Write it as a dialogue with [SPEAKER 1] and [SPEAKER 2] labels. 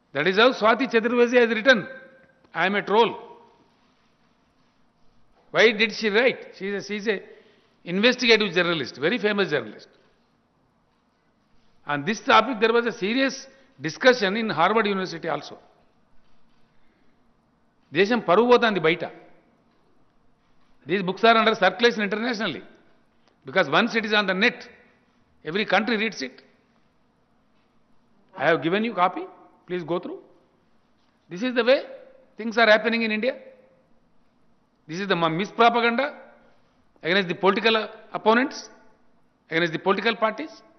[SPEAKER 1] That is how Swati Chaturvedi has written, I am a troll. Why did she write? She is a investigative journalist, very famous journalist. On this topic, there was a serious discussion in Harvard University also. Desham paruvu potandi baita. These books are under circulation internationally. Because once it is on the net, every country reads it. I have given you copy. Please go through. This is the way things are happening in India. This is the mispropaganda against the political opponents, against the political parties.